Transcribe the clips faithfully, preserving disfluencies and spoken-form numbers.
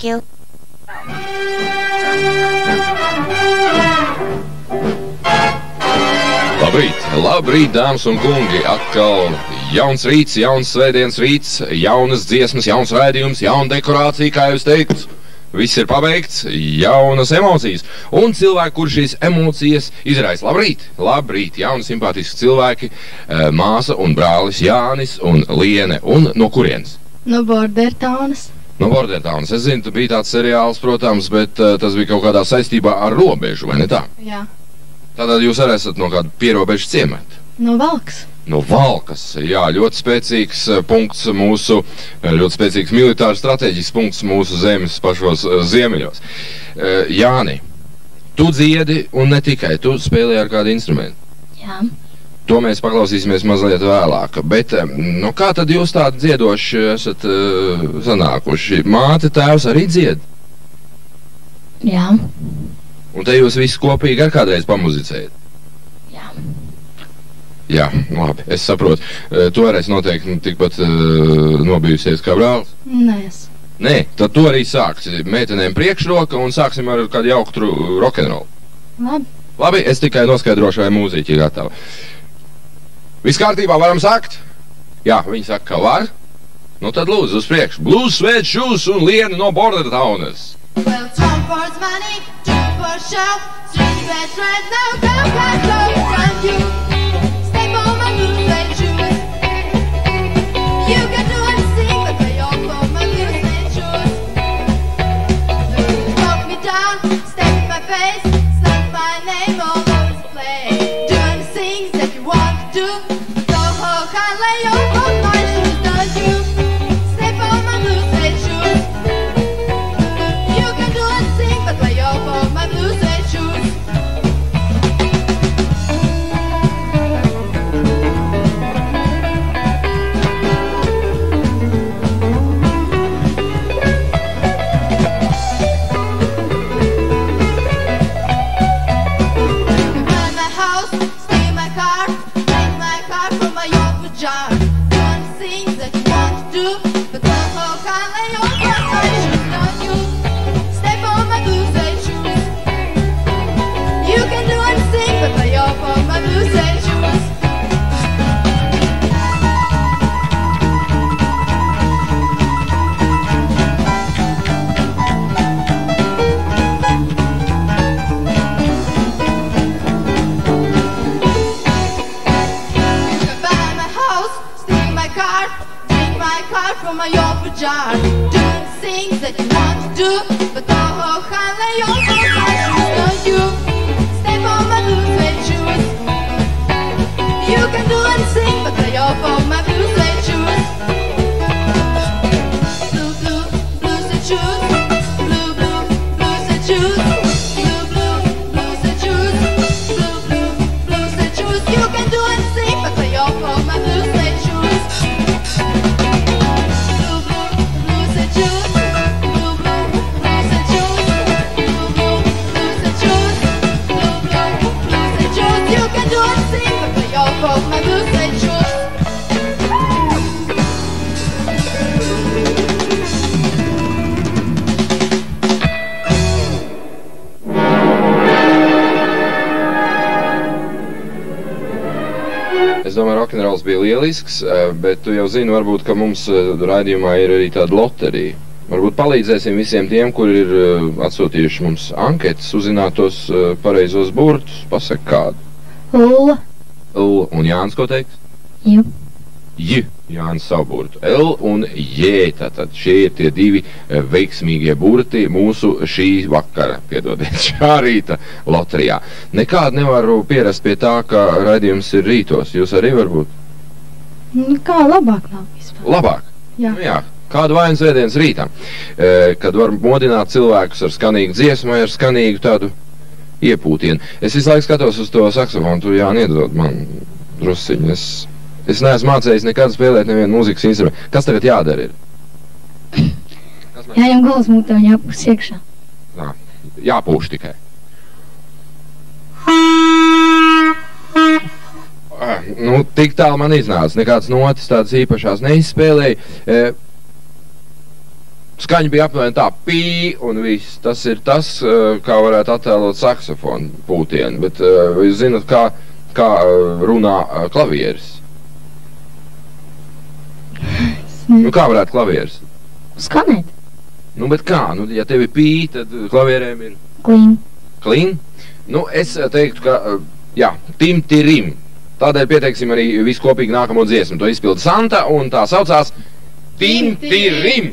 you. Labrīt, labrīt, dāmas un kungi, atkal jauns rīts, jauns svētdienas rīts, jaunas dziesmas, jauns raidījums, jauna dekorācija, kā jūs teikt, viss ir pabeigts, jaunas emocijas, un cilvēki, kur šīs emocijas izraisa. Labrīt, labrīt, jauni simpātiski cilvēki, māsa un brālis Jānis un Liene, un no kurienes? No Bordertaunas. No Bordertaunas. Es zinu, tu bija tāds seriāls, protams, bet uh, tas bija kaut kādā saistībā ar robežu, vai ne tā? Jā. Tātad jūs arī esat no kāda pierobežu ciemata? No Valkas. No Valkas, jā, ļoti spēcīgs uh, punkts mūsu, uh, ļoti spēcīgs militārs strateģisks punkts mūsu zemes pašos uh, ziemeļos. Uh, Jāni, tu dziedi un ne tikai, tu spēlēji ar kādu instrumentu. Jā. To mēs paklausīsimies mazliet vēlāk, bet nu, kā tad jūs tādi dziedoši esat uh, sanākuši? Māte, tēvs arī dzied? Jā. Un te jūs visi kopīgi ar kādreiz pamuzicējat? Jā. Jā, labi, es saprotu. Uh, tu arī noteikti tikpat uh, nobijusies kā brālis? Nē, es. Nē, tad tu arī sāksi. Meitenēm priekšroka un sāksim ar kādu jauktu rokenrolu. Labi. Labi, es tikai noskaidrošu, vai mūziķi ir gatavi. Viss kārtībā, varam sākt? Jā, viņi saka, ka var. Nu tad lūdzu uz priekšu. Blues, Sweat Shoes un Liena no Bordertaunas. Well, Tom for money, two for show, three best right now, go back low from you. Step on my blue suede shoes. You can do anything but play off on my blue suede shoes. Walk me down, step in my face, slap my name all over this place. Doing the things that you want to do. Can't lay over my shoes, don't you? Step on my blue suede shoes. You can do anything but lay over my blue suede shoes. Burn my house, steal my car, take my car from my yard jar. Doing things that you want to do, but somehow can't lay over my shoes, don't you? Step on my blue suede shoes. You can do anything but lay over my blue suede shoes. From my yard jar, doing things that you want to do, but oh, can't lay over my shoes, don't you? Step on my blue suede shoes. You can do anything but lay over my blue suede shoes. Blue, blue, blue suede shoes. Blue, blue, blue suede shoes. Blue, blue, blue suede shoes. Blue, blue, blue suede shoes. You can do anything but lay over my blue suede shoes. My blue suede shoes. Es domāju, rokenrols bija lielisks, bet tu jau zini, varbūt, ka mums raidījumā ir arī tāda loterija. Varbūt palīdzēsim visiem tiem, kuri ir atsūtījuši mums anketas, uzzināt tos pareizos burtus. Pasaka kādu. Ulla. L un Jānis, ko teiks? J. J. Jānis savu burtu. L un J. Tātad šie ir tie divi veiksmīgie burti mūsu šī vakara, piedodiet, šā rīta loterijā. Nekādu nevaru pierast pie tā, ka raidījums ir rītos. Jūs arī varbūt? Nu, kā labāk nav vispār? Labāk? Jā. Nu, jā. Kādu vainu svētdienas rītā, kad var modināt cilvēkus ar skanīgu dziesmu vai ar skanīgu tādu iepūtienu. Es visu laiku skatos uz to saksofonu, tu Jāni iedod man drusciņu. Es, es neesmu mācējis nekad spēlēt nevienu mūzikas instrumentu. Kas tagad jādara ir? Jāņem galas mūtā un jāpūs iekšā. Jā, jāpūš tikai. Nu, tik tālu man iznāca. Nekāds notis tādas īpašās neizspēlēja. Skaņa bija apmēram tā pī un viss. Tas ir tas, kā varētu attēlot saksofonu pūtienu, bet jūs zināt, kā, kā runā klavieris? Nu, kā varētu klavieris? Skanēt. Nu, bet kā? Nu, ja tev ir pī, tad klavierēm ir... Klīn. Klīn? Nu, es teiktu, ka, jā, tim tirim. Tādēļ pieteiksim arī visu kopīgi nākamo dziesmu. To izpilda Santa un tā saucās Tim tirim.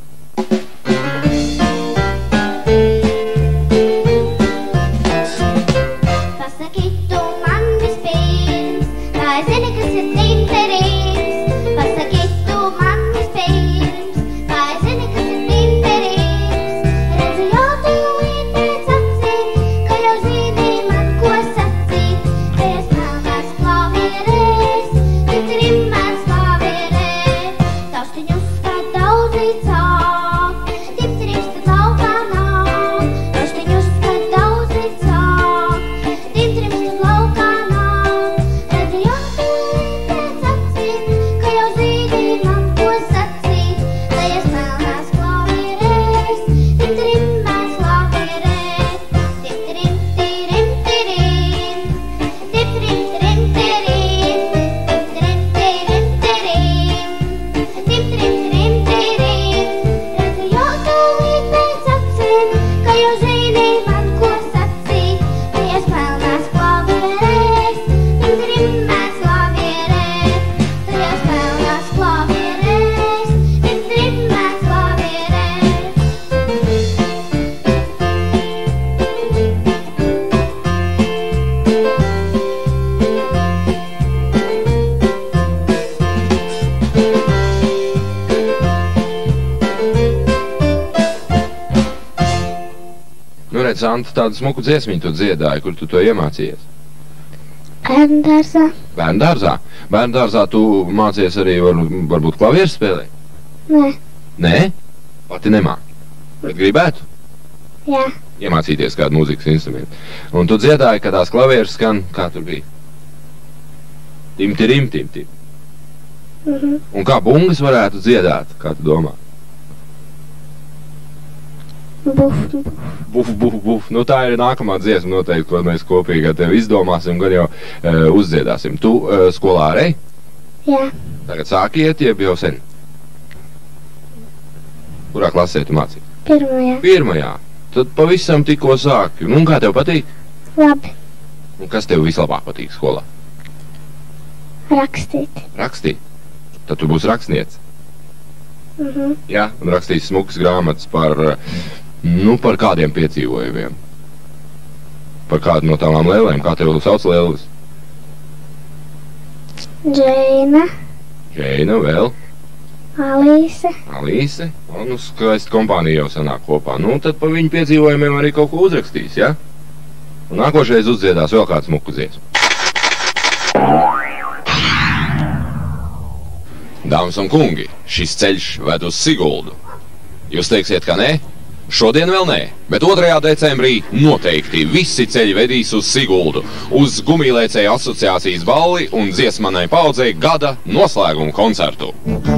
Santa, tādu smuku dziesmiņu tu dziedāji, kur tu to iemācījies? Bērndārzā. Bērndārzā? Bērndārzā tu mācies arī var, varbūt klavieru spēlēt? Nē. Nē? Pati nemā. Bet gribētu? Jā. Iemācīties kādu mūzikas instrumentu. Un tu dziedāji, kad tās klavieras skan, kā tur bija? Tim tirim, tim tim. Mhm. Un kā bungas varētu dziedāt, kā tu domā? Buf, buf. Buf, buf, buf. Nu, tā ir nākamā dziesma noteikti, ko mēs kopīgi ar tevi izdomāsim, gan jau e, uzdziedāsim. Tu e, skolā arī? Jā. Tagad sāki iet, jeb jau sen? Kurā klasē tu mācīji? Pirmajā. Pirmajā. Tad pavisam tikko sāki. Nu, un kā tev patīk? Labi. Un kas tev vislabāk patīk skolā? Rakstīt. Rakstīt? Tad tu būsi rakstniece. Mhm. Jā, un rakstīs smukas grāmatas par... Nu, par kādiem piedzīvojumiem? Par kādu no tām lēlēm? Kā tev sauc lēlis? Džeina. Džeina, vēl? Alīse. Alīse? O, nu, skaisti kompānija jau sanāk kopā. Nu, tad pa viņu piedzīvojumiem arī kaut ko uzrakstīs, ja? Un nākošais uzdziedās vēl kāds smuku dziesmu. Dāmas un kungi, šis ceļš ved uz Siguldu. Jūs teiksiet, ka nē? Šodien vēl nē, bet otrajā decembrī noteikti visi ceļi vedīs uz Siguldu, uz Gumijlēcēju asociācijas balli un dziesmanai paudzei gada noslēgumu koncertu.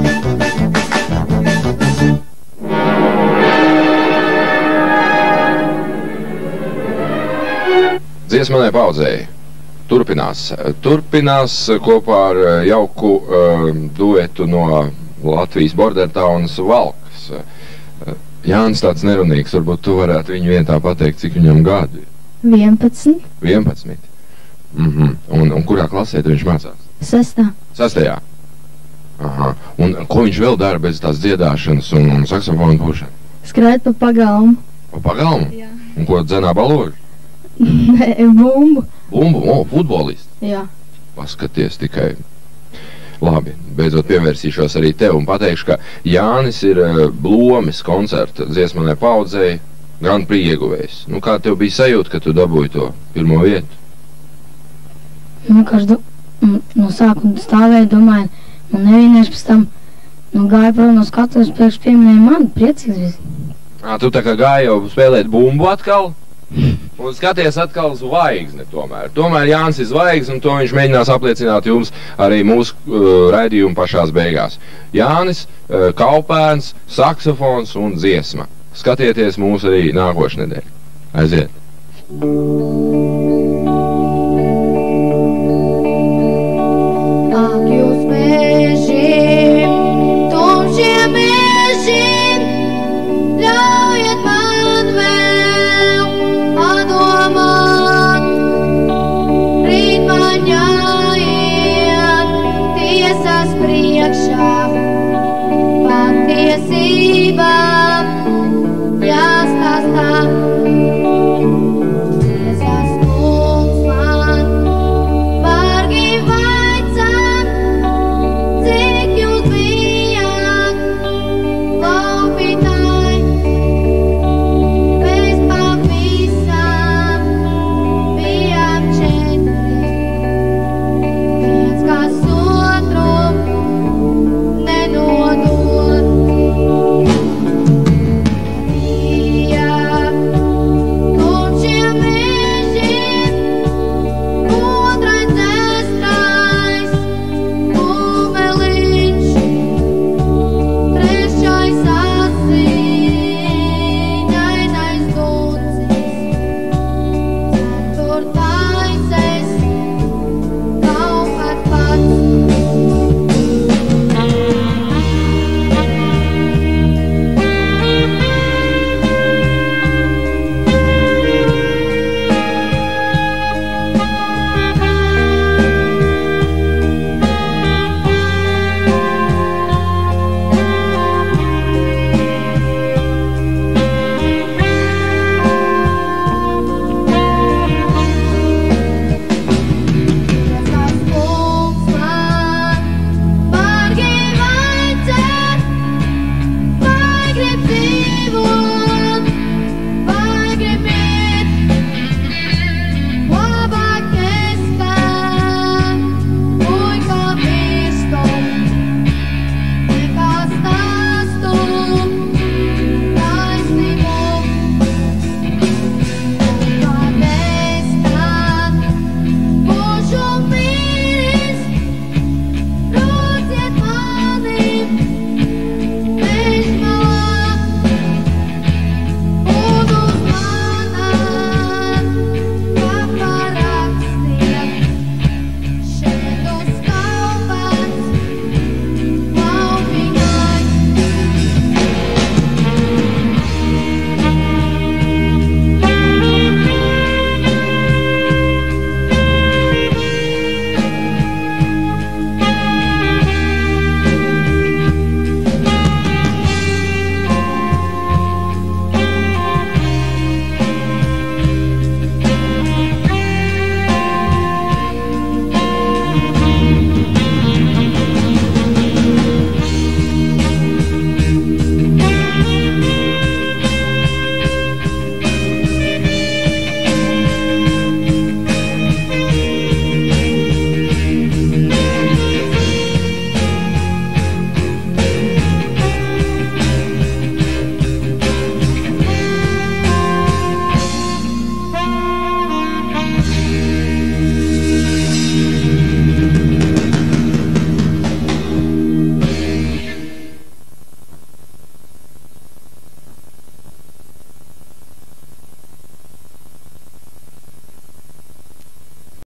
Dziesmanai paudzei turpinās. Turpinās kopā ar jauku uh, duetu no Latvijas Bordertaunas Valkas. Jānis tāds nerunīgs, varbūt tu varētu viņu vien tā pateikt, cik viņam gadu ir? vienpadsmit. vienpadsmit. Mhm. Un, un kurā klasē tu viņš mācās? Sestā. Sastajā? Aha. Un ko viņš vēl dara bez tās dziedāšanas un, un saksofonu pušana? Skrēt pa pagalmu. Pa pagalmu? Jā. Un ko dzenā baložu? Nē, bumbu. Bumbu? O, futbolists? Jā. Paskaties tikai. Labi, beidzot pievērsīšos arī tev un pateikšu, ka Jānis ir Blomis koncerta dziesmanai paudzei Grand Prix ieguvējs. Nu, kā tev bija sajūta, ka tu dabūji to pirmo vietu? Nu, kāds no sākuma stāvēja, domāju, nu nevienēši pēc tam, nu gāja prom no skatuves, priekš pieminēja mani, priecīgs viss. Ā, tu tā kā gāji jau spēlēt bumbu atkal? Un skaties atkal zvaigzni tomēr. Tomēr Jānis ir zvaigzne, un to viņš mēģinās apliecināt jums arī mūsu uh, raidījuma pašās beigās. Jānis, uh, Kaupēns, saksofons un dziesma. Skatieties mūs arī nākošnedēļ. Aiziet!